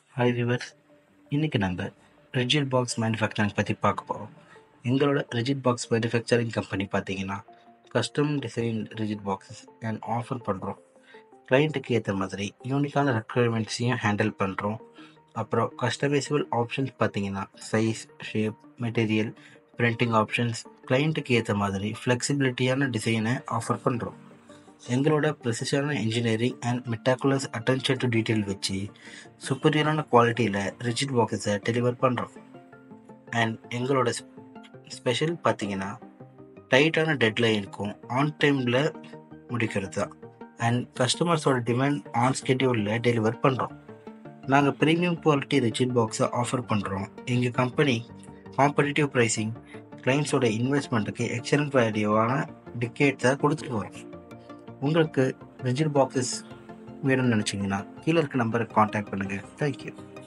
Hi viewers, இன்றைக்கி நம்ம rigid box manufacturing பற்றி பார்க்க போகிறோம். எங்களோட ரிஜிட் பாக்ஸ் மேனுஃபேக்சரிங் கம்பெனி பார்த்தீங்கன்னா custom design rigid boxes and offer பண்ணுறோம். கிளைண்ட்டுக்கு ஏற்ற மாதிரி யூனிக்கான ரெக்குயர்மெண்ட்ஸையும் ஹேண்டில் பண்ணுறோம். அப்புறம் கஸ்டமைசபிள் ஆப்ஷன்ஸ் பார்த்தீங்கன்னா size, shape, material, printing options, கிளைண்ட்டுக்கு ஏற்ற மாதிரி ஃப்ளெக்சிபிலிட்டியான டிசைனை ஆஃபர் பண்ணுறோம். எங்களோட ப்ரெசிஷனான engineering and meticulous attention to detail வச்சு சூப்பரியரான குவாலிட்டியில் ரிஜிட் பாக்ஸஸை டெலிவர் பண்ணுறோம். அண்ட் எங்களோட ஸ்பெஷல் பார்த்தீங்கன்னா டைட்டான டெட்லைனுக்கும் ஆன் டைமில் முடிக்கிறது தான். அண்ட் கஸ்டமர்ஸோட டிமாண்ட் ஆன் ஸ்கெடியூலில் டெலிவர் பண்ணுறோம். நாங்கள் ப்ரீமியம் குவாலிட்டி ரிஜிட் பாக்ஸை ஆஃபர் பண்ணுறோம். எங்கள் கம்பெனி காம்படிட்டிவ் ப்ரைஸிங், கிளைண்ட்ஸோட இன்வெஸ்ட்மெண்ட்டுக்கு எக்ஸலண்ட் வேல்யூவான டிக்கெட்ஸை கொடுத்துட்டு வரோம். உங்களுக்கு ரிஜிட் பாக்ஸஸ் வேணும்னு நினச்சிங்கன்னா கீழே இருக்க நம்பரை காண்டாக்ட் பண்ணுங்கள். தேங்க்யூ.